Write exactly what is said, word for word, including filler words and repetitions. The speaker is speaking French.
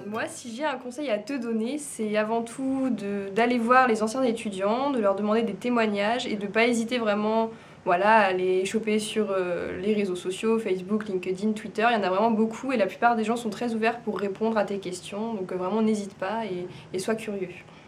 Moi, si j'ai un conseil à te donner, c'est avant tout de- d'aller voir les anciens étudiants, de leur demander des témoignages et de ne pas hésiter vraiment voilà, à les choper sur euh, les réseaux sociaux, Facebook, LinkedIn, Twitter. Il y en a vraiment beaucoup et la plupart des gens sont très ouverts pour répondre à tes questions. Donc euh, vraiment, n'hésite pas et, et sois curieux.